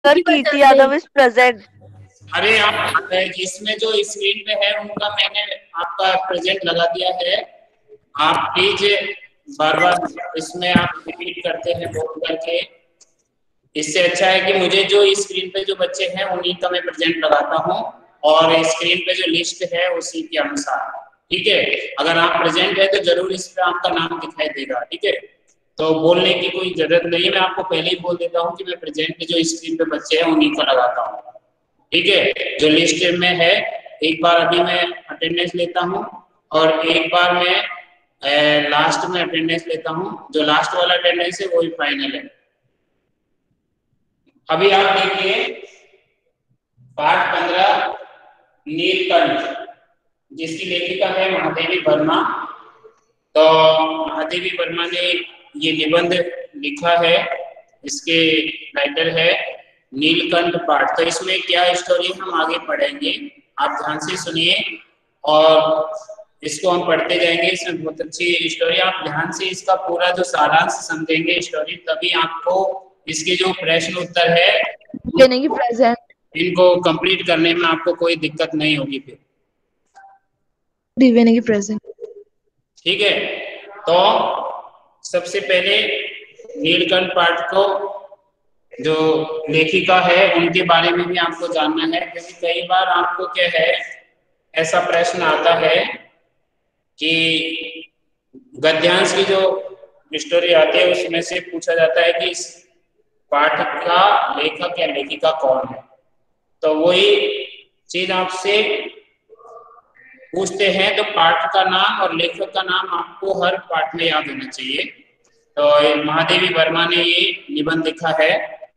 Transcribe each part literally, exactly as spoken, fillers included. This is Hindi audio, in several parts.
Sir Kirti Yadav is present. अरे आप जिसमें जो स्क्रीन पे है उनका मैंने आपका प्रेजेंट लगा दिया है। आप प्लीज बार बार इसमें आप रिपीट करते हैं बोल करके। इससे अच्छा है कि मुझे जो स्क्रीन पे जो बच्चे हैं उन्हीं का मैं प्रेजेंट लगाता हूँ और स्क्रीन पे जो लिस्ट है उसी के अनुसार। ठीक है, अगर आप प्रेजेंट है तो जरूर इस पे आपका नाम दिखाई देगा। ठीक है, तो बोलने की कोई जरूरत नहीं है, मैं आपको पहले ही बोल देता हूँ कि मैं प्रेजेंट जो स्क्रीन पे बच्चे हैं उन्हीं का लगाता हूँ। ठीक है, जो लिस्ट में है एक बार अभी मैं अटेंडेंस लेता हूँ और एक बार मैं लास्ट में अटेंडेंस लेता हूँ। जो लास्ट वाला अटेंडेंस है वही फाइनल है। अभी आप देखिए पाठ पंद्रह नीलकंठ, जिसकी लेखिका है महादेवी वर्मा। तो महादेवी वर्मा ने ये निबंध लिखा है, इसके टाइटल है नीलकंठ पाठ। तो इसमें क्या स्टोरी हम आगे पढ़ेंगे, आप ध्यान से सुनिए और इसको हम पढ़ते जाएंगे। इसमें बहुत अच्छी स्टोरी, आप ध्यान से इसका पूरा जो सारांश समझेंगे स्टोरी, तभी आपको इसके जो प्रश्न उत्तर है प्रेजेंट इनको कंप्लीट करने में आपको कोई दिक्कत नहीं होगी फिर। प्रेजेंट ठीक है, तो सबसे पहले नीलकंठ पाठ को जो लेखिका है उनके बारे में भी आपको जानना है, क्योंकि कई बार आपको क्या है ऐसा प्रश्न आता है कि गद्यांश की जो स्टोरी आती है उसमें से पूछा जाता है कि इस पाठ का लेखक या लेखिका कौन है। तो वही चीज आपसे पूछते हैं, तो पाठ का नाम और लेखक का नाम आपको हर पाठ में याद होना चाहिए। तो महादेवी वर्मा ने ये निबंध लिखा है।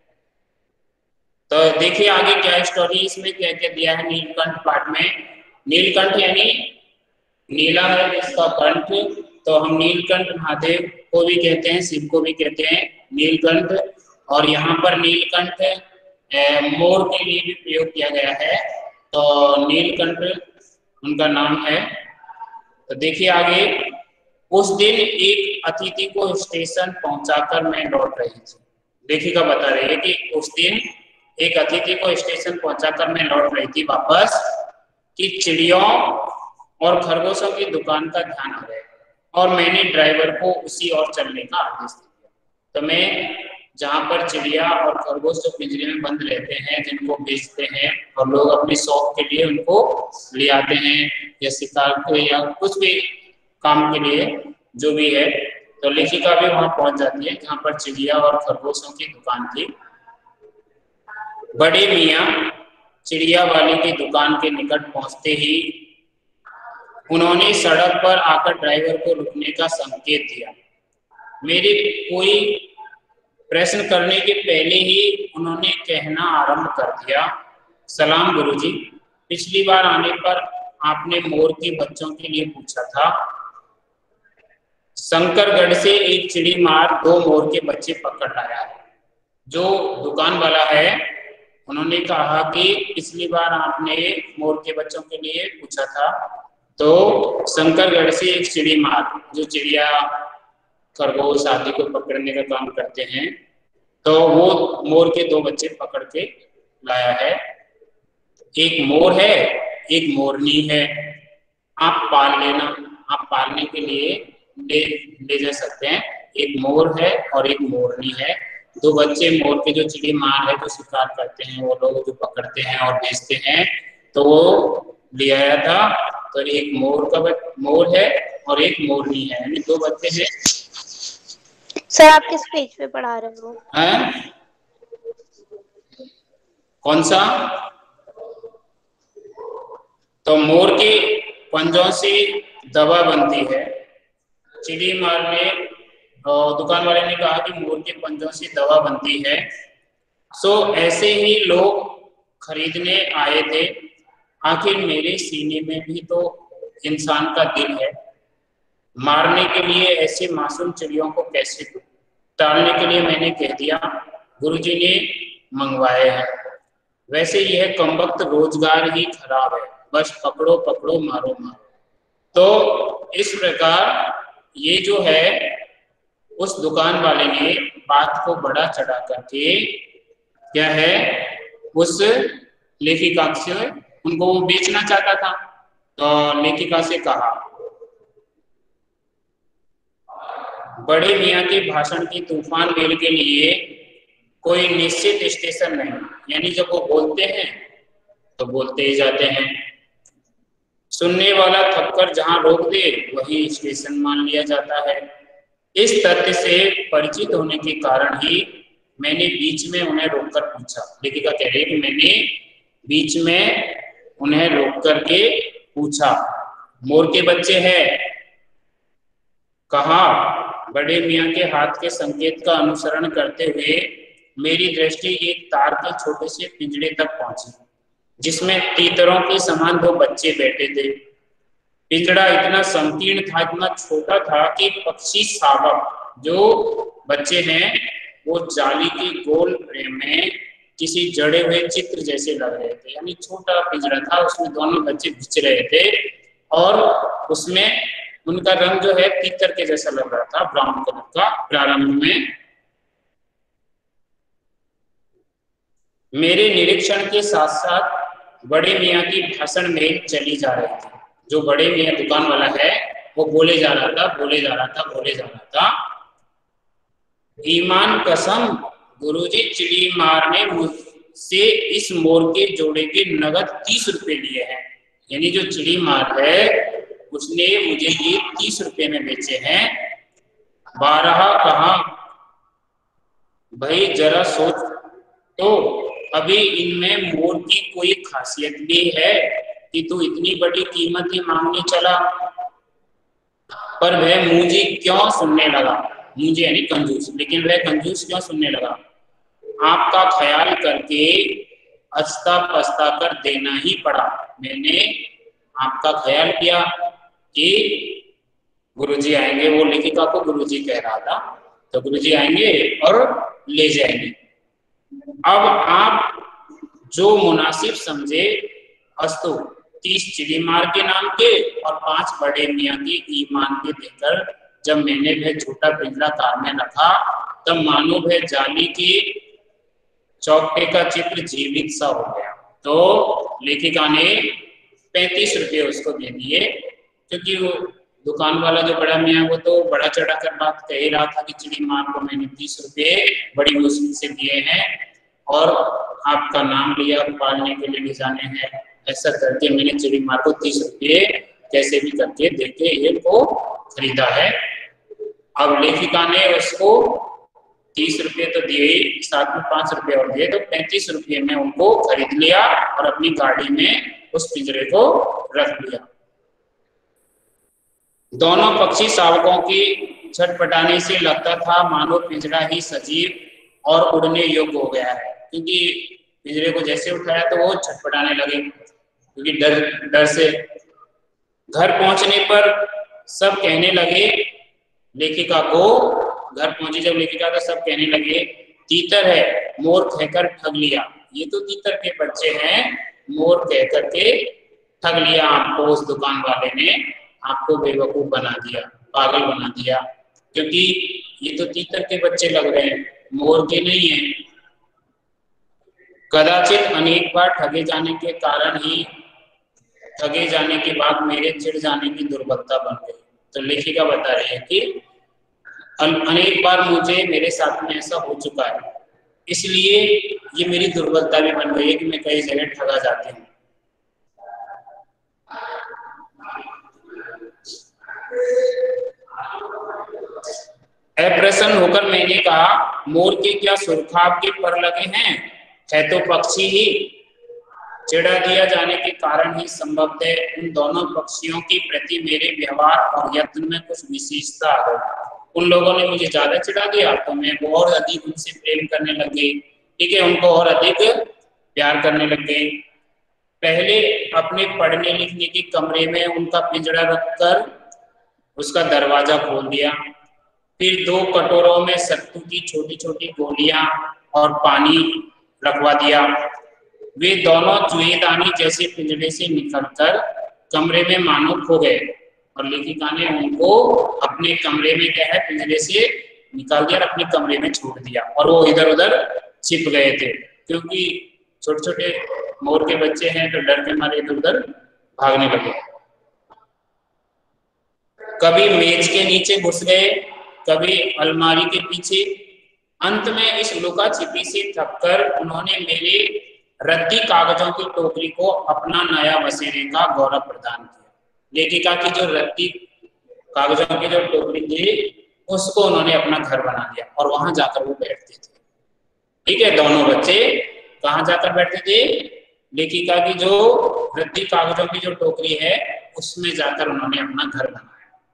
तो देखिए आगे क्या स्टोरी, इसमें क्या क्या दिया है नीलकंठ पाठ में। नीलकंठ यानी नीला है इसका कंठ, तो हम नीलकंठ महादेव को भी कहते हैं, शिव को भी कहते हैं नीलकंठ। और यहाँ पर नीलकंठ मोर के लिए भी प्रयोग किया गया है, तो नीलकंठ उनका नाम है। तो देखिए आगे, उस दिन एक अतिथि को स्टेशन पहुंचाकर मैं लौट रही थी। लेखिका बता रही है कि उस दिन एक अतिथि को स्टेशन पहुंचाकर मैं लौट रही थी वापस, कि चिड़ियों और खरगोशों की दुकान का ध्यान आ गया और मैंने ड्राइवर को उसी ओर चलने का आदेश दिया। तो मैं जहाँ पर चिड़िया और खरगोश जो पिंजरे में बंद रहते हैं, जिनको बेचते हैं और लोग अपनी शौक के लिए उनको ले आते हैं या शिकार के या कुछ भी काम के लिए जो भी है, तो लेखिका भी वहां पहुंच जाती है जहाँ पर चिड़िया और खरगोशों की दुकान थी। बड़े मियाँ चिड़िया वाले की दुकान के निकट पहुंचते ही उन्होंने सड़क पर आकर ड्राइवर को रुकने का संकेत दिया। मेरे कोई प्रश्न करने के पहले ही उन्होंने कहना आरंभ कर दिया, सलाम गुरुजी, पिछली बार आने पर आपने मोर के बच्चों के लिए पूछा था। शंकरगढ़ से एक चिड़ी मार दो मोर के बच्चे पकड़ लाया है। जो दुकान वाला है उन्होंने कहा कि पिछली बार आपने मोर के बच्चों के लिए पूछा था, तो शंकरगढ़ से एक चिड़ी मार जो चिड़िया खरगोश आदि को पकड़ने का काम करते हैं, तो वो मोर के दो बच्चे पकड़ के लाया है। एक मोर है एक मोरनी है, आप पाल लेना, आप पालने के लिए ले ले जा सकते हैं। एक मोर है और एक मोरनी है, दो बच्चे मोर के जो चिड़ी मार है जो शिकार करते हैं, वो लोग जो पकड़ते हैं और बेचते हैं, तो वो ले आया था। तो एक मोर का मोर है और एक मोरनी है, यानी दो बच्चे हैं। सर आप किस पेज पे पढ़ा रहे हो? हैं? कौन सा? तो मोर के पंजों से दवा बनती है। चिड़ी मारने और दुकान वाले ने कहा कि मोर के पंजों से दवा बनती है। सो ऐसे ही लोग खरीदने आए थे। आखिर मेरे सीने में भी तो इंसान का दिल है। मारने के लिए ऐसे मासूम चिड़ियों को कैसे दूं? टालने के लिए मैंने कह दिया गुरुजी ने मंगवाए हैं। वैसे यह कमबख्त रोजगार ही खराब है, बस पकड़ो पकड़ो मारो मारो। तो इस प्रकार ये जो है उस दुकान वाले ने बात को बड़ा चढ़ा करके क्या है उस लेखिका से उनको वो बेचना चाहता था। तो लेखिका से कहा, बड़े मियाँ के भाषण की तूफान मेल के लिए कोई निश्चित स्टेशन नहीं, यानी जब वो बोलते हैं तो बोलते ही जाते हैं, सुनने वाला थककर जहां रोक दे वही स्टेशन मान लिया जाता है। इस तथ्य से परिचित होने के कारण ही मैंने बीच में उन्हें रोककर पूछा। लेखिका कह रही है कि मैंने बीच में उन्हें रोक करके पूछा, मोर के बच्चे हैं? कहा, बड़े मियाँ के हाथ के संकेत का अनुसरण करते हुए मेरी दृष्टि एक तार के छोटे से पिंजरे तक पहुंची, जिसमें तीतरों के समान दो बच्चे बैठे थे। पिंजरा इतना संकीर्ण था, इतना छोटा था कि पक्षी शावक जो बच्चे हैं वो जाली के गोल फ्रेम में किसी जड़े हुए चित्र जैसे लग रहे थे। यानी छोटा पिंजरा था, उसमें दोनों बच्चे घिच रहे थे और उसमें उनका रंग जो है तीतर के जैसा लग रहा था, ब्राउन कलर का। प्रारंभ में मेरे निरीक्षण के साथ साथ बड़े मियाँ की भाषण में चली जा रही थी। जो बड़े मियाँ दुकान वाला है वो बोले जा रहा था बोले जा रहा था बोले जा रहा था ईमान कसम, गुरुजी चिड़ी मार ने मुझसे इस मोर के जोड़े के नगद तीस रुपए लिए हैं। यानी जो चिड़ी मार है उसने मुझे ये तीस रुपए में बेचे हैं। बारह कहा, भाई जरा सोच तो, अभी इनमें मोर की कोई खासियत भी है कि तू इतनी बड़ी कीमत ही मांगने चला? पर वह मुझे क्यों सुनने लगा, मुझे यानी कंजूस, लेकिन वह कंजूस क्यों सुनने लगा? आपका ख्याल करके अस्ता पस्ता कर देना ही पड़ा। मैंने आपका ख्याल किया कि गुरुजी आएंगे, वो लेखिका को गुरुजी कह रहा था, तो गुरुजी आएंगे और ले जाएंगे। अब आप जो मुनासिब समझे अस्तु, तीस चिड़ी मार के नाम के और पांच बड़े मियाँ के ईमान के देकर जब मैंने वह छोटा पिंजरा कार में रखा तब मानो वह जाली के चौकटे का चित्र जीवित सा हो गया। तो लेखिका ने पैंतीस रुपये उसको दे दिए, क्योंकि वो दुकान वाला जो बड़ा मियाँ वो तो बड़ा चढ़ा कर बात कह ही रहा था कि चिड़ी मार को मैंने तीस रुपये बड़ी मुश्किल से दिए हैं और आपका नाम लिया, पालने के लिए ले जाने हैं, ऐसा करके मैंने चिड़ी मार को तीस रुपये कैसे भी करके देके ये को खरीदा है। अब लेखिका ने उसको तीस रुपये तो दिए ही, साथ में पांच रुपये और दिए, तो पैंतीस रुपये में उनको खरीद लिया और अपनी गाड़ी में उस पिंजरे को रख लिया। दोनों पक्षी शावकों की छटपटाने से लगता था मानो पिंजरा ही सजीव और उड़ने योग्य हो गया है, क्योंकि पिंजरे को जैसे उठाया तो वो छटपटाने लगे, क्योंकि डर डर से। घर पहुंचने पर सब कहने लगे लेखिका को, घर पहुंची जब लेखिका तो सब कहने लगे तीतर है, मोर कहकर ठग लिया। ये तो तीतर के बच्चे हैं, मोर कह करके ठग लिया आपको, उस दुकान वाले ने आपको बेवकूफ बना दिया, पागल बना दिया, क्योंकि ये तो तीतर के बच्चे लग रहे हैं, मोर के नहीं है। कदाचित अनेक बार ठगे जाने के कारण ही ठगे जाने के बाद मेरे चिढ़ जाने की दुर्बलता बन गई। तो लेखिका बता रही है कि अनेक बार मुझे मेरे साथ में ऐसा हो चुका है, इसलिए ये मेरी दुर्बलता भी बन गई है कि मैं कई जगह ठगा जाती हूँ। अप्रसन्न होकर मैंने कहा, मोर के क्या सुरखाब के पर लगे हैं, है तो पक्षी ही। चिढ़ा दिया जाने के कारण ही संभवतः उन दोनों पक्षियों के प्रति मेरे व्यवहार और यत्न में कुछ विशेषता आ गई। उन लोगों ने मुझे ज्यादा चिढ़ा दिया तो मैं और अधिक उनसे प्रेम करने लग गई, ठीक है, उनको और अधिक प्यार करने लग गई। पहले अपने पढ़ने लिखने के कमरे में उनका पिंजरा रखकर उसका दरवाजा खोल दिया, फिर दो कटोरों में सत्तू की छोटी छोटी गोलियां और पानी रखवा दिया। वे दोनों चूहेदानी जैसे पिंजरे से निकलकर कमरे में मानो खो गए और लेखिका ने उनको अपने कमरे में क्या है पिंजरे से निकाल दिया और अपने कमरे में छोड़ दिया और वो इधर उधर छिप गए थे, क्योंकि छोटे छोटे मोर के बच्चे हैं तो डर के मारे इधर उधर भागने लगे। कभी मेज के नीचे घुस गए, कभी अलमारी के पीछे। अंत में इस लुका छिपी से थककर उन्होंने मेरे रद्दी कागजों की टोकरी को अपना नया बसेरे का गौरव प्रदान किया। लेखिका की जो रद्दी कागजों की जो टोकरी थी उसको उन्होंने अपना घर बना लिया और वहां जाकर वो बैठते थे। ठीक है, दोनों बच्चे कहाँ जाकर बैठते थे? लेखिका की जो रद्दी कागजों की जो टोकरी है उसमें जाकर उन्होंने अपना घर बनाया।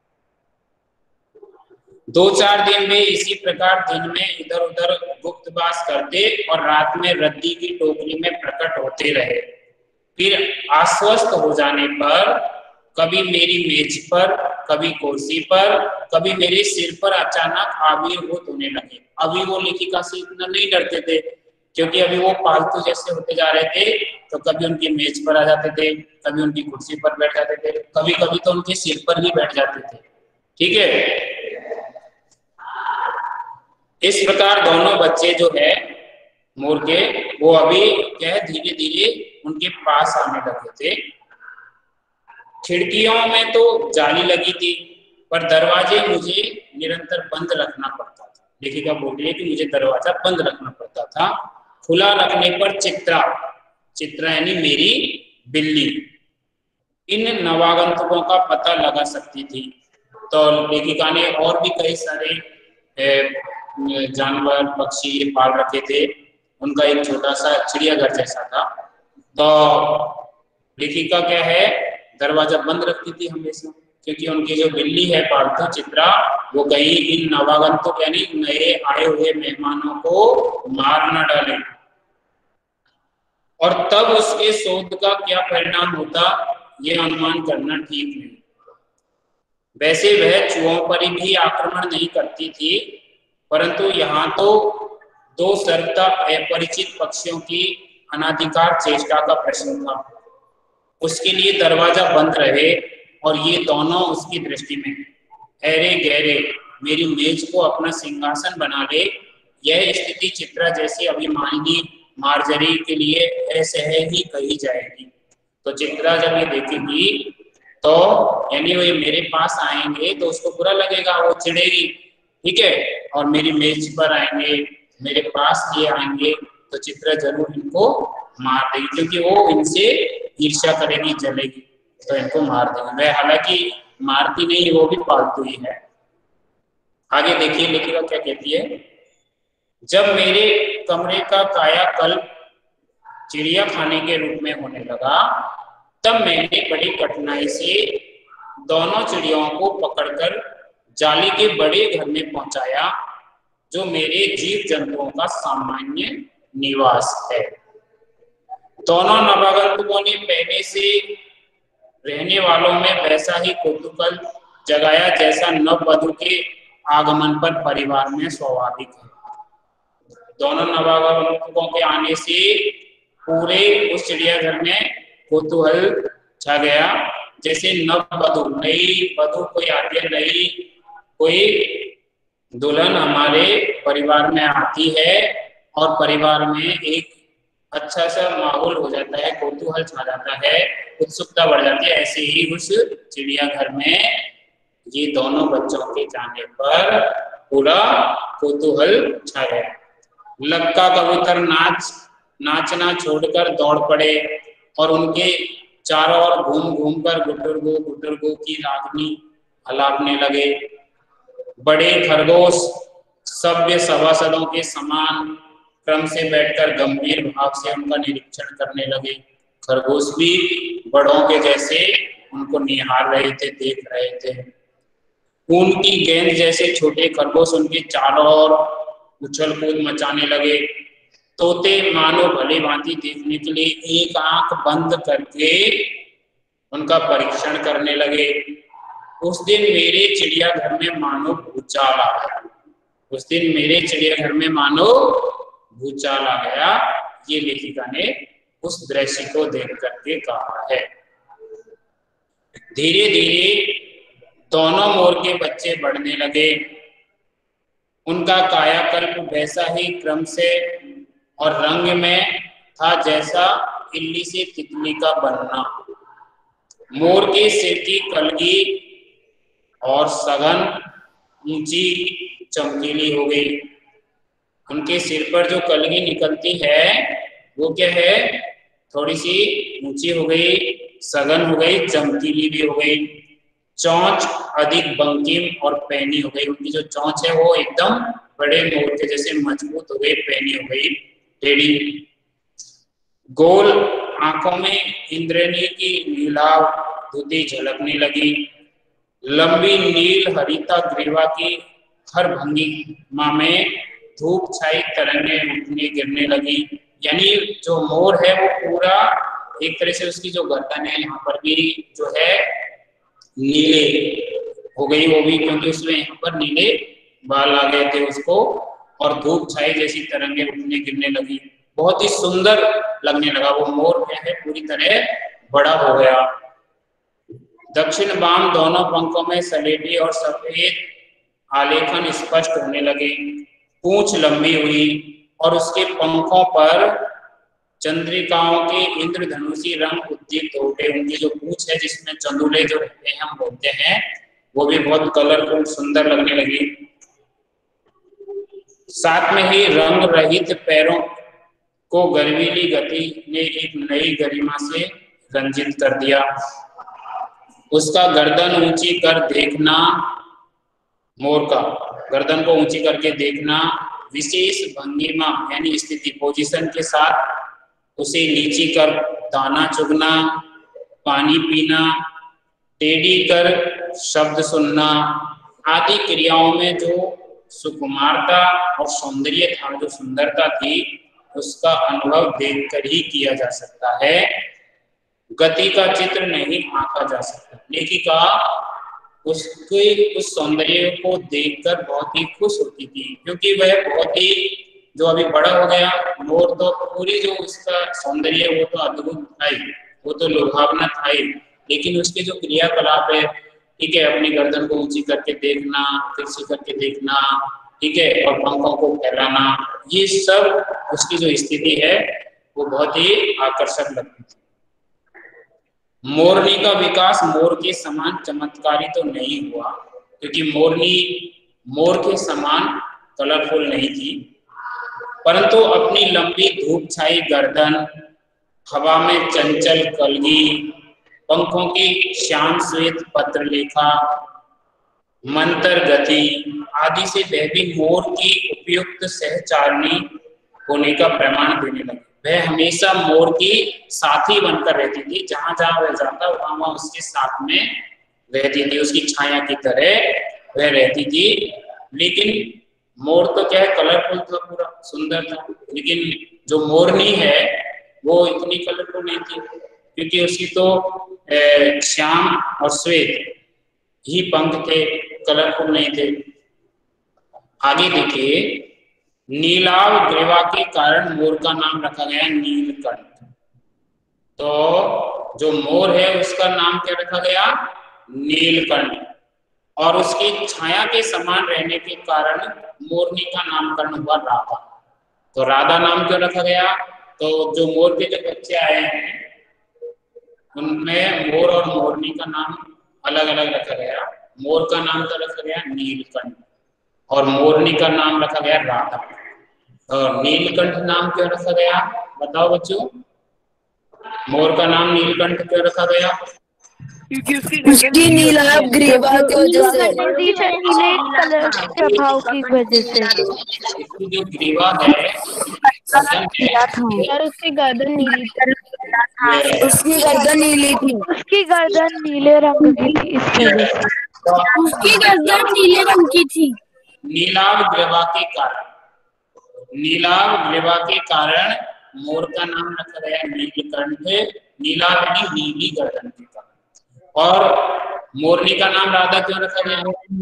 दो चार दिन में इसी प्रकार दिन में इधर उधर गुप्तवास करते और रात में रद्दी की टोकरी में प्रकट होते रहे। फिर आश्वस्त हो जाने पर कभी मेरी मेज पर, कभी कुर्सी पर, कभी मेरे सिर पर अचानक आविर्भूत होने लगे। अभी वो लेखिका से इतना नहीं डरते थे क्योंकि अभी वो पालतू जैसे होते जा रहे थे, तो कभी उनकी मेज पर आ जाते थे, कभी उनकी कुर्सी पर बैठ जाते थे, कभी कभी तो उनके सिर पर ही बैठ जाते थे। ठीक है, इस प्रकार दोनों बच्चे जो है मोर के, वो अभी क्या है धीरे धीरे उनके पास आने लगे थे। खिड़कियों में तो जाली लगी थी पर दरवाजे मुझे निरंतर बंद रखना पड़ता था। लेखिका बोल रही है कि मुझे दरवाजा बंद रखना पड़ता था। खुला रखने पर चित्रा, चित्रा यानी मेरी बिल्ली, इन नवागंतुकों का पता लगा सकती थी। तो लेखिका ने और भी कई सारे जानवर पक्षी पाल रखे थे। उनका एक छोटा सा चिड़ियाघर जैसा था। तो लेखिका क्या है दरवाजा बंद रखती थी हमेशा, क्योंकि उनकी जो बिल्ली है पालतू चित्रा, वो कहीं इन नवागंतुक यानी नए आए हुए मेहमानों को मार न डाले। और तब उसके शोध का क्या परिणाम होता यह अनुमान करना ठीक नहीं। वैसे वह चूहों पर भी आक्रमण नहीं करती थी, परंतु यहाँ तो दो सर्वथा अपरिचित पक्षियों की अनाधिकार चेष्टा का प्रश्न था। उसके लिए दरवाजा बंद रहे और ये दोनों उसकी दृष्टि में अरे गहरे मेरी मेज को अपना सिंहासन बना ले। यह स्थिति चित्रा जैसी अभिमानी मार्जरी के लिए असहज ही कही जाएगी। तो चित्रा जब ये देखेगी तो यानी वो मेरे पास आएंगे तो उसको बुरा लगेगा, वो चिढ़ेगी। ठीक है, और मेरी मेज पर आएंगे, मेरे पास ये आएंगे तो चित्रा जरूर इनको मार देगी, क्योंकि वो इनसे ईर्ष्या करेगी, जलेगी, तो इनको मार देगी। वह हालांकि मारती नहीं, वो भी पालतू ही है। आगे देखिए लेखिका क्या कहती है। जब मेरे कमरे का कायाकल्प चिड़िया खाने के रूप में होने लगा, तब मैंने बड़ी कठिनाई से दोनों चिड़ियों को पकड़कर जाली के बड़े घर में पहुंचाया, जो मेरे जीव जंतुओं का सामान्य निवास है। दोनों नवागंतुकों ने पहले से रहने वालों में वैसा ही कौतूहल जगाया जैसा नववधु के आगमन पर परिवार में स्वाभाविक है। दोनों नवागंतुकों के आने से पूरे उस चिड़ियाघर में कौतूहल छा गया, जैसे नववधु नई वधु कोई आती है, नई कोई दुल्हन हमारे परिवार में आती है और परिवार में एक अच्छा सा माहौल हो जाता है, कौतूहल छा जाता है, उत्सुकता बढ़ जाती है। ऐसे ही उस चिड़ियाघर में ये दोनों बच्चों के जाने पर पूरा कौतूहल छा गया। लक्का कबूतर नाच नाचना छोड़कर दौड़ पड़े और उनके चारों ओर घूम घूम कर गुटुरगु गुटुरगु की रागनी हलापने लगे। बड़े खरगोश सभ्य सभासदों के समान क्रम से बैठकर गंभीर भाव से उनका निरीक्षण करने लगे। खरगोश भी बड़ों के जैसे उनको निहार रहे थे, देख रहे थे। खून की गेंद जैसे छोटे खरगोश उनके चारों ओर उछल कूद मचाने लगे। तोते मानो भली भांति देखने के लिए एक आंख बंद करके उनका परीक्षण करने लगे। उस दिन मेरे चिड़ियाघर में मानो भूचाल आ गया। उस दिन मेरे चिड़ियाघर में मानो भूचाल आ गया। ये लेखिका ने उस दृश्य को देख करके कहा है। धीरे धीरे दोनों मोर के बच्चे बढ़ने लगे। उनका कायाकल्प वैसा ही क्रम से और रंग में था जैसा इल्ली से तितली का बनना। मोर के सिर की कलगी और सघन ऊंची चमकीली हो गई। उनके सिर पर जो कलगी निकलती है वो क्या है, थोड़ी सी ऊंची हो गई, सघन हो गई, चमकीली भी हो गई। चोंच अधिक बंकिम और पैनी हो गई। उनकी जो चोंच है वो एकदम बड़े मोर के जैसे मजबूत हो गई, पैनी हो गई, टेढ़ी। गोल आंखों में इंद्रनी की नीलाव धुती झलकने लगी। लंबी नील हरिता ग्रीवा की हर भंगिमा में धूप छाई तरंगे उठने गिरने लगी। यानी जो मोर है वो पूरा एक तरह से उसकी जो गर्दन है यहाँ पर भी जो है नीले हो गई, वो भी क्योंकि उसमें यहाँ पर नीले बाल आ गए थे उसको, और धूप छाई जैसी तरंगे उठने गिरने लगी। बहुत ही सुंदर लगने लगा वो मोर, क्या है पूरी तरह बड़ा हो गया। दक्षिण बाम दोनों पंखों में सलेटी और सफेद आलेखन स्पष्ट होने लगे। पूंछ लंबी हुई और उसके पंखों पर चंद्रिकाओं के इंद्रधनुषी रंग उद्दीप्त हो गए। उनकी जो पूंछ है जिसमें चंदुले जो रहते हैं हम बोलते हैं, वो भी बहुत कलरफुल सुंदर लगने लगी। साथ में ही रंग रहित पैरों को गर्वीली गति ने एक नई गरिमा से रंजित कर दिया। उसका गर्दन ऊंची कर देखना, मोर का गर्दन को ऊंची करके देखना, विशेष भंगिमा यानी स्थिति पोजीशन के साथ उसे नीची कर दाना चुगना, पानी पीना, टेढ़ी कर शब्द सुनना आदि क्रियाओं में जो सुकुमारता और सौंदर्य था, जो सुंदरता थी, उसका अनुभव देखकर ही किया जा सकता है। गति का चित्र नहीं आंका जा सकता। लेखिका उसके उस सौंदर्य को देखकर बहुत ही खुश होती थी, क्योंकि वह बहुत ही जो अभी बड़ा हो गया मोर, तो पूरी जो उसका सौंदर्य वो तो अद्भुत था ही, वो तो लुभावना था ही, लेकिन उसके जो क्रियाकलाप है, ठीक है, अपनी गर्दन को ऊंची करके देखना, तिरछी करके देखना, ठीक है, और पंखों को फैलाना, ये सब उसकी जो स्थिति है वो बहुत ही आकर्षक लगती थी। मोरनी का विकास मोर के समान चमत्कारी तो नहीं हुआ, क्योंकि मोरनी मोर के समान कलरफुल नहीं थी, परंतु अपनी लंबी धूप छाई गर्दन, हवा में चंचल कलगी, पंखों की श्याम श्वेत पत्रलेखा, मंतर गति आदि से वह भी मोर की उपयुक्त सहचारणी होने का प्रमाण देने लगी। वह हमेशा मोर की साथी बनकर रहती थी, जहां जहां वह जाता वहां वहां उसके साथ में रहती थी, उसकी छाया की तरह वह रहती थी। लेकिन मोर तो क्या है, कलरफुल था, पूरा सुंदर था, लेकिन जो मोरनी है वो इतनी कलरफुल नहीं थी, क्योंकि उसकी तो श्याम और श्वेत ही पंख थे, कलरफुल नहीं थे। आगे देखिए, नीलाव ग्रीवा के कारण मोर का नाम रखा गया नीलकंठ। तो जो मोर है उसका नाम क्या रखा गया, नीलकंठ, और उसकी छाया के समान रहने के कारण मोरनी का नामकरण हुआ राधा। तो राधा नाम क्यों रखा गया, तो जो मोर के जो बच्चे आए हैं उनमें मोर और मोरनी का नाम अलग अलग रखा गया। मोर का नाम तो रखा गया नीलकंठ और मोरनी का नाम रखा गया राधा। और नीलकंठ नाम क्यों रखा गया, बताओ बच्चों, मोर का नाम नीलकंठ क्यों रखा गया, उसकी नीलाभ ग्रीवा की वजह से, नीले कलर के प्रभाव की वजह से, इसकी जो ग्रीवा है, और उसकी गर्दन नीली थी, उसकी गर्दन नीली थी, उसकी गर्दन नीले रंग की थी, इस वजह से उसकी गर्दन नीले रंग की थी। नीलाभ ग्रीवा के कारण, नीलाभ ग्रीवा के कारण मोर का नाम रखा गया नीलकंठ। नीलाभ यानी नीली गर्दन के कारण। और मोरनी का नाम राधा क्यों रखा गया,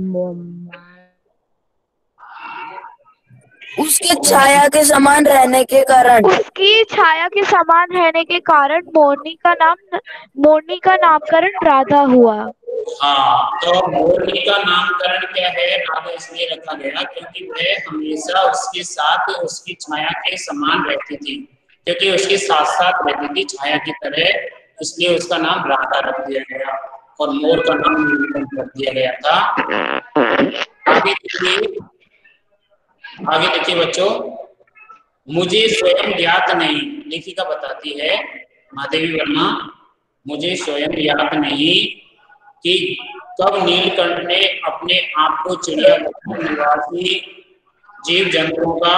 उसके छाया के समान रहने के कारण, उसकी छाया के समान रहने के कारण मोरनी का नाम मोरनी का नामकरण राधा हुआ। हाँ, तो मोरनी का नामकरण क्या है, राधा इसलिए रखा गया क्योंकि वह हमेशा उसके साथ उसकी छाया के समान रहती थी। क्योंकि उसके साथ साथ रहती थी छाया की तरह, इसलिए उसका नाम राधा रख दिया गया और मोर का नाम नीलकंठ रख दिया गया था। आगे देखिए, आगे देखिए बच्चों, मुझे स्वयं ज्ञात नहीं, लेखिका बताती है महादेवी वर्मा, मुझे स्वयं ज्ञात नहीं कि कब नीलकंठ ने अपने आप को चिड़ियाघर निवासी जीव जंतुओं का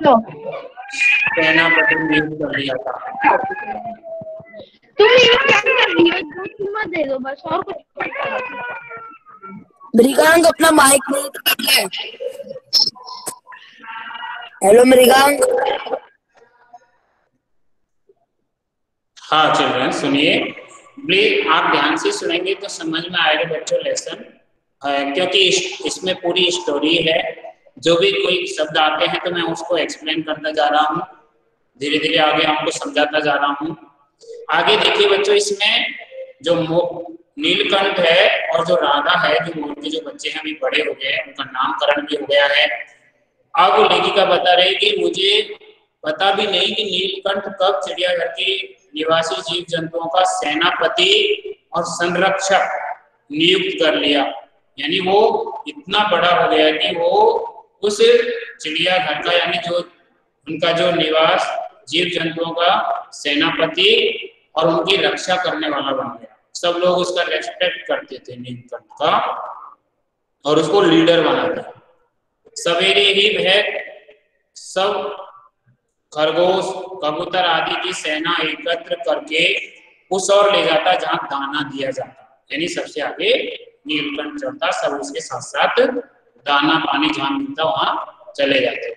सेनापति नियुक्त कर लिया था। तुम ये क्या कर रही हो? दो तीन मत दे दो बस, और कुछ मत करो। मृगांक अपना माइक म्यूट कर ले। हेलो मृगांक। हाँ चिल्ड्रन सुनिए प्लीज, आप ध्यान से सुनेंगे तो समझ में आएगा बच्चों लेसन, क्योंकि इस, इसमें पूरी स्टोरी है। जो भी कोई शब्द आते हैं तो मैं उसको एक्सप्लेन करता जा रहा हूँ, धीरे धीरे आगे आपको समझाता जा रहा हूँ। आगे देखिए बच्चों, इसमें जो नीलकंठ है और जो राधा है, जो मोर के जो बच्चे हैं अभी बड़े हो गए, उनका नामकरण भी हो गया है। अब लेखिका बता रही कि मुझे पता भी नहीं कि नीलकंठ कब चिड़ियाघर के निवासी जीव जंतुओं का सेनापति और संरक्षक नियुक्त कर लिया। यानी वो इतना बड़ा हो गया कि वो उस चिड़ियाघर का, यानी जो उनका जो निवास जीव जंतुओं का सेनापति और उनकी रक्षा करने वाला बन गया। सब लोग उसका रेस्पेक्ट करते थे नीलकंठ का और उसको लीडर बना दिया। सवेरे ही वह सब खरगोश, कबूतर आदि की सेना एकत्र करके उस ओर ले जाता जहां दाना दिया जाता, यानी सबसे आगे नीलकंठ चलता, सब उसके साथ साथ दाना पानी जहां मिलता वहां चले जाते।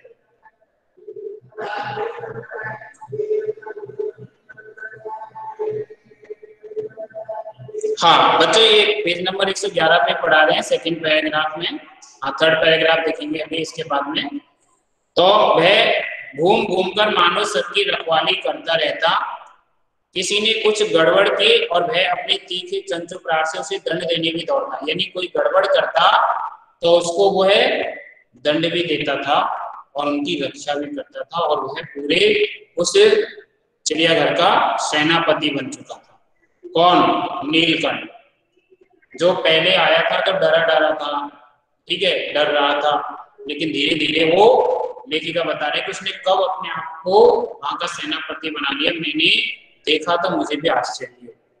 हाँ बच्चों, ये पेज नंबर एक सौ ग्यारह पे पढ़ा रहे हैं, सेकंड पैराग्राफ में। हाँ थर्ड पैराग्राफ देखेंगे अभी इसके बाद में। तो वह घूम घूम कर मानो सबकी रखवाली करता रहता, किसी ने कुछ गड़बड़ की और वह अपने तीखे चंचु प्रहार से उसे दंड देने भी दौड़ता। यानी कोई गड़बड़ करता तो उसको वो है दंड भी देता था और उनकी रक्षा भी करता था, और वह पूरे उस चिड़ियाघर का सेनापति बन चुका था। कौन? नीलकंठ, जो पहले आया था तो डरा डरा था, ठीक है, डर रहा था, लेकिन धीरे धीरे वो लेखिका बता रहे कि उसने कब अपने आप को वहां का सेनापति बना लिया। मैंने देखा तो मुझे भी आश्चर्य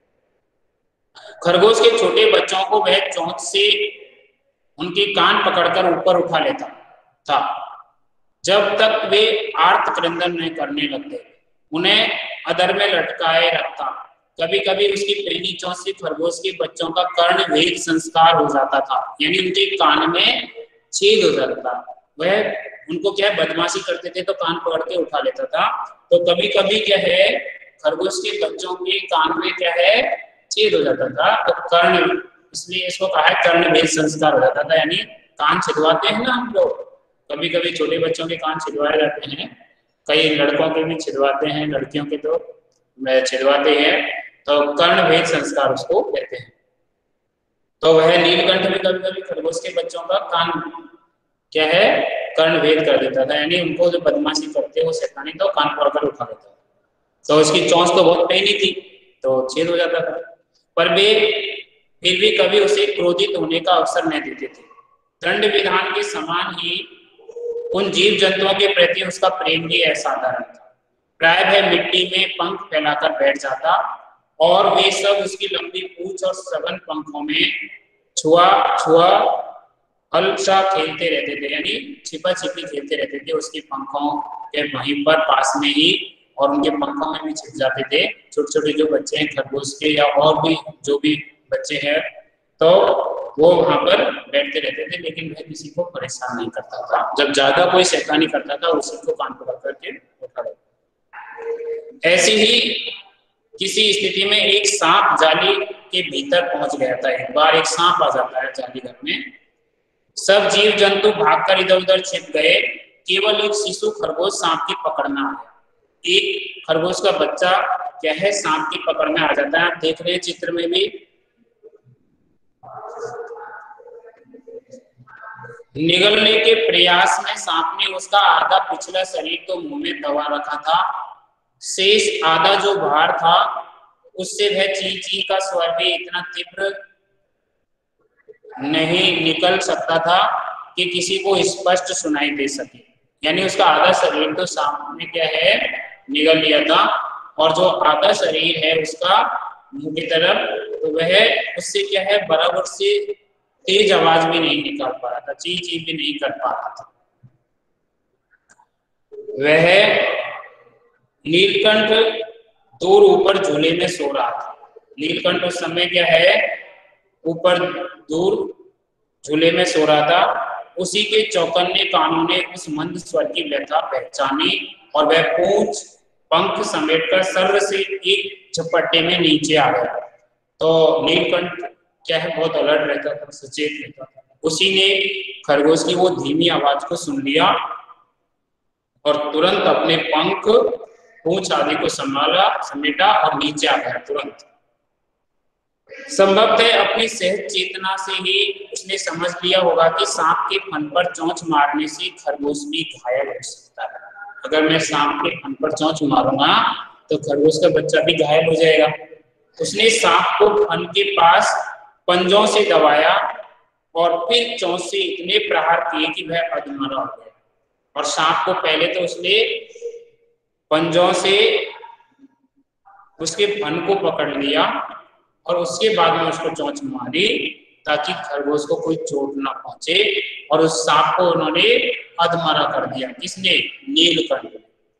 हुआ। खरगोश के छोटे बच्चों को वह चोंच से उनके कान पकड़कर ऊपर उठा लेता था जब तक वे आर्त क्रंदन न करने लगते। उन्हें अधर में लटकाए रखता। कभी कभी उसकी पहली चोंच से खरगोश के बच्चों का कर्ण भेद संस्कार हो जाता था, यानी उनके कान में छेद हो जाता था। वह उनको क्या है, बदमाशी करते थे तो कान पकड़ के उठा लेता था। तो कभी कभी क्या है, खरगोश के बच्चों के कान में क्या है, छेद हो जाता था, तो कर्ण, इसलिए इसको कहा है कर्ण भेद संस्कार हो जाता था। यानी कान छिदवाते हैं ना हम लोग, कभी कभी छोटे बच्चों के कान छिदवाए जाते हैं, कई लड़कों के भी छिदवाते हैं, लड़कियों के तो छिदवाते हैं, तो कर्ण भेद संस्कार उसको कहते हैं। तो वह नीलकंठ भी कभी कभी खरगोश के बच्चों का कान क्या है, कर्ण भेद कर देता था, यानी उनको जो बदमाशी करते वो शैतानी तो कान पकड़कर उठा देता था। तो उसकी चोंच तो बहुत पहनी थी तो छेद हो जाता था, पर वे फिर भी कभी उसे क्रोधित होने का अवसर नहीं देते थे। दंड विधान के समान ही उन जीव जंतुओं के प्रति उसका प्रेम भी असाधारण था। प्राय वह मिट्टी में पंख फैलाकर बैठ जाता और वे सब उसकी लंबी पूंछ और सघन पंखों में छुआ छुआ हल्का खेलते रहते थे, यानी छिपा छिपी खेलते रहते थे उसके पंखों के वहीं पर पास में ही, और उनके पंखों में भी छिप जाते थे। छोटे छोटे जो बच्चे हैं खरगोश के या और भी जो भी बच्चे हैं, तो वो वहां पर बैठते रहते थे, लेकिन वह किसी को परेशान नहीं करता था। जब ज्यादा कोई शैतानी करता था उसी को कान पकड़ करके उठा लेता। ऐसी ही किसी स्थिति में एक सांप जाली के भीतर पहुंच गया था। एक बार एक सांप आ जाता है जाली घर में, सब जीव जंतु भागकर इधर उधर छिप गए, केवल एक शिशु खरगोश सांप की पकड़ में आ गया। एक खरगोश का बच्चा क्या है, सांप की पकड़ में आ जाता है। आप देख रहे हैं चित्र में भी, निगलने के प्रयास में सांप ने उसका आधा पिछला शरीर तो मुंह में दबा रखा था शेष आधा जो भार था उससे वह ची ची का स्वर भी इतना तीव्र नहीं निकल सकता था कि किसी को स्पष्ट सुनाई दे सके। यानी उसका आधा शरीर तो सामने क्या है निगल लिया था, और जो आधा शरीर है उसका मुंह की तरफ, तो वह उससे क्या है बराबर से तेज आवाज भी नहीं निकाल पा रहा था, ची ची भी नहीं कर पा रहा था। वह नीलकंठ दूर ऊपर झूले में सो रहा था। नीलकंठ उस समय क्या है ऊपर दूर झूले में सो रहा था। उसी के चौकन्ने कानों ने उस मंद स्वर की व्यथा पहचानी और वह पूंछ पंख समेटकर सर्व से एक झपट्टे में नीचे आ गया। तो नीलकंठ क्या है बहुत अलर्ट रहता था, सचेत रहता था। उसी ने खरगोश की वो धीमी आवाज को सुन लिया और तुरंत अपने पंख पूंछ आदि को संभाला, समेटा और नीचे आ गया तुरंत। संभवतः अपनी सहज चेतना से ही उसने समझ लिया होगा कि सांप के फन पर चोंच मारने से खरगोश भी घायल हो सकता है। अगर मैं सांप के फन पर चोंच मारूंगा तो खरगोश का बच्चा भी घायल हो जाएगा। उसने सांप को फन के पास पंजों से दबाया और फिर चोंच से इतने प्रहार किए कि वह अधमरा हो गया। और सांप को पहले तो उसने पंजों से उसके फन को पकड़ लिया और उसके बाद में उसको चोंच मारी ताकि खरगोश को कोई चोट ना पहुंचे, और उस सांप को उन्होंने अधमरा कर दिया। किसने? नीलकंठ।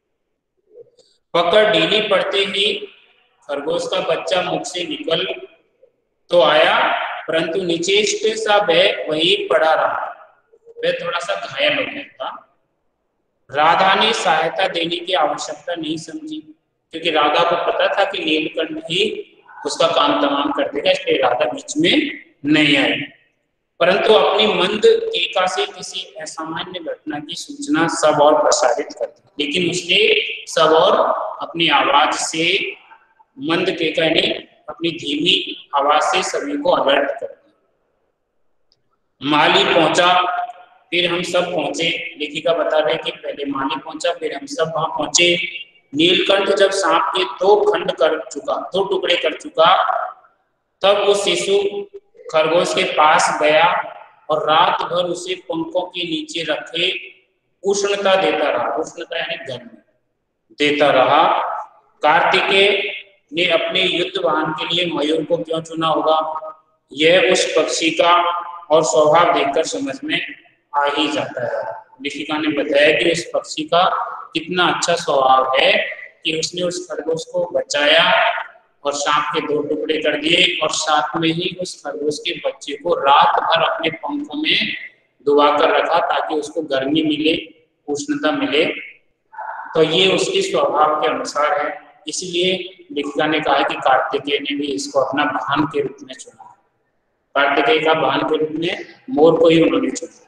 पकड़ ढीली पड़ते ही खरगोश का बच्चा मुख से निकल तो आया, परंतु निचेष्ट सा वह वही पड़ा रहा। वह थोड़ा सा घायल हो गया था। राधा ने सहायता देने की आवश्यकता नहीं समझी, क्योंकि राधा को पता था कि नीलकंठ ही उसका काम तमाम कर देगा, इसलिए राधा बीच में नहीं आई। परंतु अपनी मंद केका से किसी असामान्य घटना की सूचना सब और प्रसारित कर दी। लेकिन उसने सब और अपनी आवाज से मंद केका ने अपनी धीमी आवाज से सभी को अलर्ट कर दिया। माली पहुंचा, फिर हम सब पहुंचे। लेखिका बता रहे कि पहले माली पहुंचा, फिर हम सब वहां पहुंचे। नीलकंठ जब सांप के दो खंड कर चुका, दो टुकड़े कर चुका, तब वो शिशु खरगोश के पास गया और रात भर उसे पंखों के नीचे रखे उष्णता देता रहा। उष्णता यानी गर्मी देता रहा। कार्तिकेय ने अपने युद्ध वाहन के लिए मयूर को क्यों चुना होगा, यह उस पक्षी का और स्वभाव देखकर समझ में आ ही जाता है। लेखिका ने बताया कि उस पक्षी का कितना अच्छा स्वभाव है कि उसने उस खरगोश को बचाया और सांप के दो टुकड़े कर दिए, और साथ में ही उस खरगोश के बच्चे को रात भर अपने पंखों में डुबा कर रखा ताकि उसको गर्मी मिले, उष्णता मिले। तो ये उसके स्वभाव के अनुसार है। इसलिए लेखिका ने कहा कि कार्तिकेय ने भी इसको अपना वाहन के रूप में चुना। कार्तिकेय का वाहन के रूप में मोर को ही उन्होंने चुना।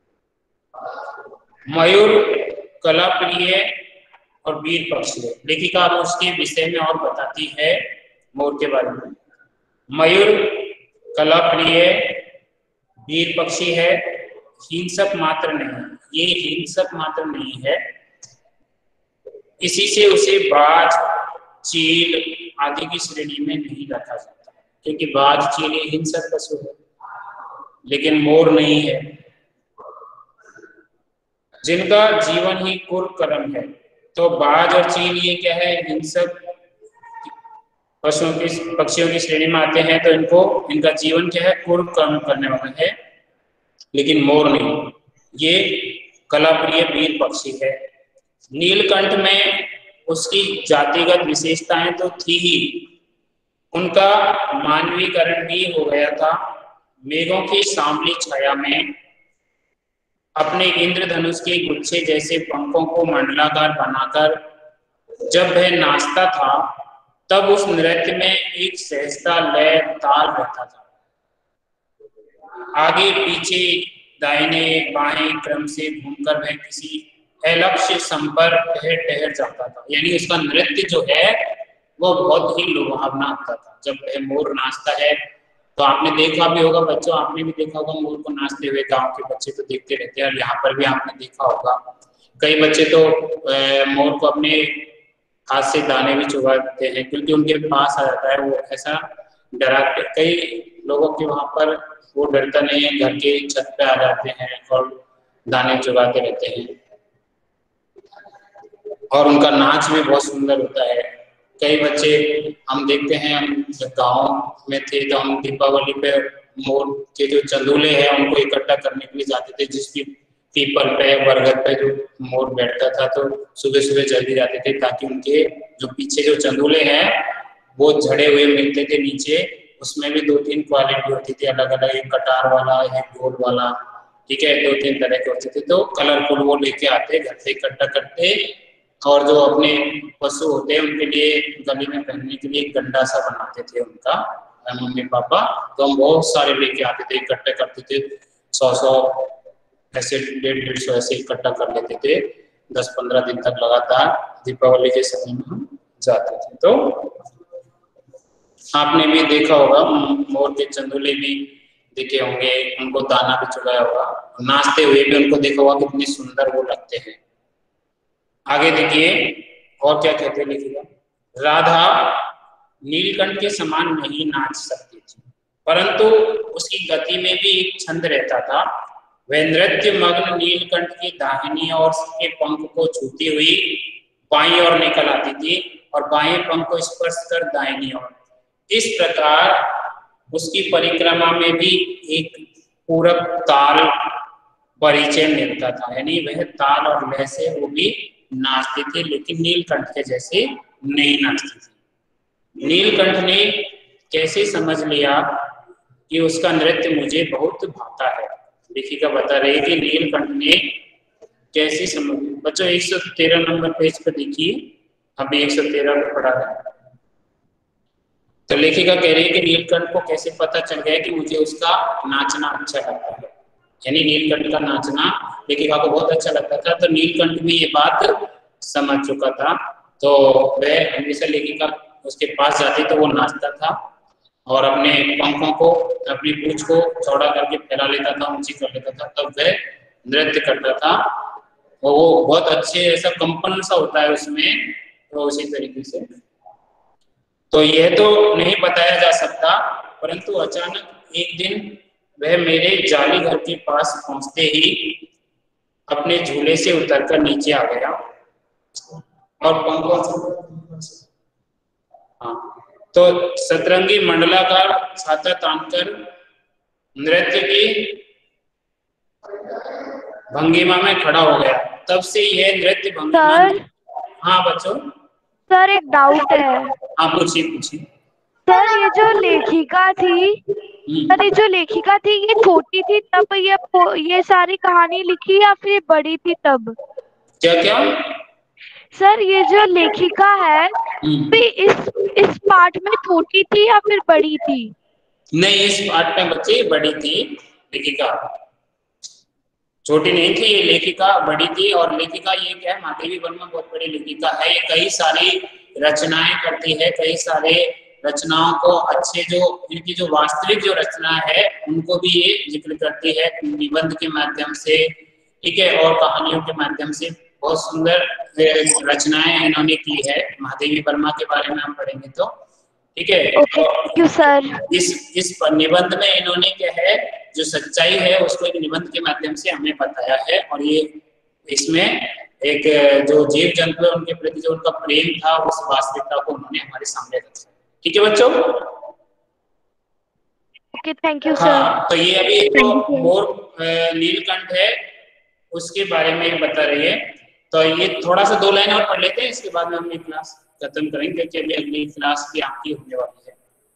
मयूर कला प्रिय और वीर पक्षी है। लेखिका अब उसके विषय में और बताती है मोर के बारे में। मयूर कला प्रिय वीर पक्षी है, हिंसक मात्र नहीं। ये हिंसक मात्र नहीं है, इसी से उसे बाज, चील आदि की श्रेणी में नहीं रखा जाता, क्योंकि बाज चील हिंसक पशु है, लेकिन मोर नहीं है, जिनका जीवन ही कुर्म है। तो बाज और चील ये क्या है, हिंसक पशुओं की पक्षियों की श्रेणी में आते हैं। तो इनको इनका जीवन क्या है, कुर्म करने वाला है, लेकिन मोर नहीं। ये कला प्रिय वीर पक्षी है। नीलकंठ में उसकी जातिगत विशेषताएं तो थी ही, उनका मानवीकरण भी हो गया था। मेघों की सांवली छाया में अपने इंद्रधनुष के गुच्छे जैसे पंखों को मंडलाकार बनाकर जब वह नाचता था, तब उस नृत्य में एक सहजता, लय, ताल रहता था। आगे पीछे, दाहिने बाएं क्रम से घूमकर वह किसी अलक्ष्य संपर्क ठहर ठहर जाता था। यानी उसका नृत्य जो है वो बहुत ही लुभावना होता था। जब वह मोर नाचता है तो आपने देखा भी होगा, बच्चों आपने भी देखा होगा मोर को नाचते हुए। गांव के बच्चे तो देखते रहते हैं और यहाँ पर भी आपने देखा होगा। कई बच्चे तो मोर को अपने हाथ से दाने भी चुगाते हैं, क्योंकि उनके पास आ जाता है वो, ऐसा डरा के कई लोगों के वहां पर वो डरता नहीं है, घर के छत पे आ जाते हैं और दाने चुगाते रहते हैं। और उनका नाच भी बहुत सुंदर होता है। कई बच्चे हम देखते हैं, हम जब गाँव में थे तो हम दीपावली पे मोर के जो चंदूले हैं उनको इकट्ठा करने के लिए जाते थे, जिसकी पीपल पे बरगद पे जो मोर बैठता था, तो सुबह सुबह जल्दी जाते थे ताकि उनके जो पीछे जो चंदूले हैं वो झड़े हुए मिलते थे नीचे। उसमें भी दो तीन क्वालिटी होती थी अलग अलग, एक कटार वाला, एक गोल वाला, ठीक है, दो तीन तरह के होते थे। तो कलरफुल वो लेके आते, घर से इकट्ठा करते, और जो अपने पशु होते हैं उनके लिए गले में पहनने के लिए एक गंडा सा बनाते थे उनका मम्मी पापा। तो हम बहुत सारे लेके आते थे, इकट्ठे करते थे, सौ सौ ऐसे डेढ़ डेढ़ सौ ऐसे इकट्ठा कर लेते थे। दस पंद्रह दिन तक लगातार दीपावली के समय में हम जाते थे। तो आपने भी देखा होगा, मोर के चंदूले भी देखे होंगे, उनको दाना भी चुगाया होगा, नाचते हुए भी उनको देखा होगा, कितने सुंदर वो लगते हैं। आगे देखिए और क्या कहते हैं लिखिएगा। राधा नीलकंठ के समान नहीं नाच सकती थी, परंतु उसकी गति में भी एक छंद रहता था। वह नृत्य मग्न नीलकंठ की दाहिनी ओर के पंख को छूती हुई बाईं ओर निकल आती थी और बाएं पंख को स्पर्श कर दाहिनी ओर। इस प्रकार उसकी परिक्रमा में भी एक पूरक ताल परिचय मिलता था, यानी वह ताल और लय से वो भी नाचती थी, लेकिन नीलकंठ के जैसे नहीं नाचती थी। नीलकंठ ने कैसे समझ लिया कि उसका नृत्य मुझे बहुत भाता है। लेखिका बता रही है कि नीलकंठ ने कैसे समझ। बच्चों एक सौ तेरह नंबर पेज पर देखिए, अभी एक सौ तेरह पे पढ़ा है। तो लेखिका कह रही है कि नीलकंठ को कैसे पता चल गया कि मुझे उसका नाचना अच्छा लगता है, यानी नीलकंठ का नाचना लेखिका को बहुत अच्छा लगता था। तो नीलकंठ भी ये बात समझ चुका था, तो वह हमेशा लेखिका उसके पास जाती तो वो नाचता था और अपने पंखों को, अपनी पूंछ को चौड़ा करके फैला लेता था, ऊंची कर लेता था, तब वह नृत्य करता था। और वो बहुत अच्छे, ऐसा कंपन सा होता है उसमें, तो उसी तरीके से। तो यह तो नहीं बताया जा सकता, परंतु अचानक एक दिन वह मेरे जाली घर के पास पहुंचते ही अपने झूले से उतरकर नीचे आ गया और पंखों से, हाँ, तो सतरंगी मंडलाकार छाता तानकर नृत्य की भंगिमा में खड़ा हो गया। तब से यह नृत्य भंगिमा। हाँ बच्चों, सर एक डाउट है। हाँ पूछिए पूछिए। सर ये जो लेखिका थी, सर ये जो लेखिका थी ये छोटी थी तब ये ये सारी कहानी लिखी या फिर बड़ी थी तब? क्या क्या? सर ये जो लेखिका है इस इस पार्ट में छोटी थी या फिर बड़ी थी? नहीं, इस पार्ट में बच्चे बड़ी थी, लेखिका छोटी नहीं थी, ये लेखिका बड़ी थी। और लेखिका ये क्या है, महादेवी वर्मा बहुत बड़ी लेखिका है, ये कई सारी रचनाएं करती है, कई सारे रचनाओं को अच्छे, जो इनकी जो वास्तविक जो रचना है उनको भी ये जिक्र करती है निबंध के माध्यम से, ठीक है, और कहानियों के माध्यम से। बहुत सुंदर रचनाएं इन्होंने की है। महादेवी वर्मा के बारे में हम पढ़ेंगे तो, ठीक है। Thank you sir. इस इस निबंध में इन्होंने क्या है, जो सच्चाई है उसको एक निबंध के माध्यम से हमें बताया है। और ये इसमें एक जो जीव जंतु है उनके प्रति जो उनका प्रेम था, उस वास्तविकता को उन्होंने हमारे सामने रखा। ठीक है बच्चों, ओके थैंक यू सर। हाँ, तो ये अभी तो मोर नीलकंठ है उसके बारे में बता रही है। तो ये थोड़ा सा दो लाइन और पढ़ लेते हैं, इसके बाद में हम ये क्लास खत्म करेंगे क्योंकि अभी अगली क्लास भी आपकी होने वाली है।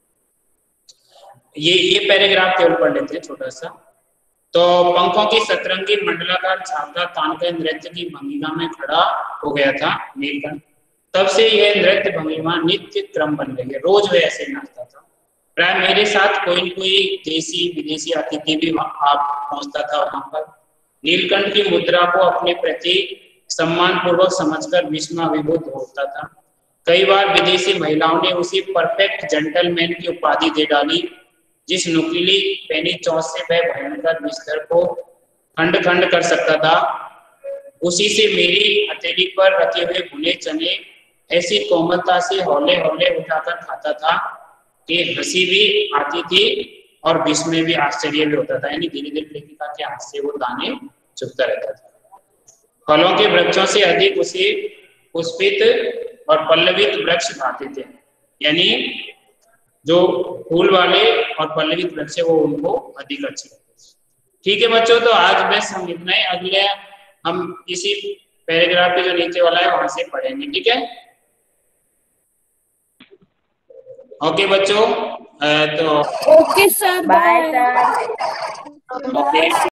ये ये पैराग्राफ केवल पढ़ लेते हैं छोटा सा। तो पंखों की सतरंगी मंडलाकार छाता तानकर नृत्य की भंगिमा में खड़ा हो गया था नीलकंठ। तब से यह नृत्य भंगिमा नित्य क्रम बन गई है, रोज वह ऐसे नाचता था। प्राय मेरे साथ कोई कोई देसी विदेशी अतिथि भी आप पहुंचता था वहां पर। नीलकंठ की मुद्रा को अपने प्रति सम्मान पूर्वक समझकर विस्मयाभिभूत होता था। कई बार विदेशी महिलाओं ने उसे परफेक्ट जेंटलमैन की उपाधि दे डाली, जिस नुकीली पैनी चौंच से वह भयंकर बिस्तर को खंड खंड कर सकता था। उसी से मेरी हथेली पर रखे हुए भुने चने ऐसी कोमलता से हौले हौले उठाकर खाता था कि हंसी भी आती थी और विस्मय भी, आश्चर्य भी होता था। यानी धीरे धीरे लेखिका के हाथ से वो दाने चुभता रहता था। फलों के वृक्षों से अधिक उसे पुष्पित और पल्लवित वृक्ष भाते थे। यानी जो फूल वाले और पल्लवित वृक्ष है वो उनको अधिक अच्छे लगते थे। ठीक है बच्चों, तो आज बस हम इतना ही। अगले हम इसी पैराग्राफ के जो नीचे वाला है वहां से पढ़ेंगे। ठीक है, ओके बच्चों। तो okay sir, bye sir. Okay.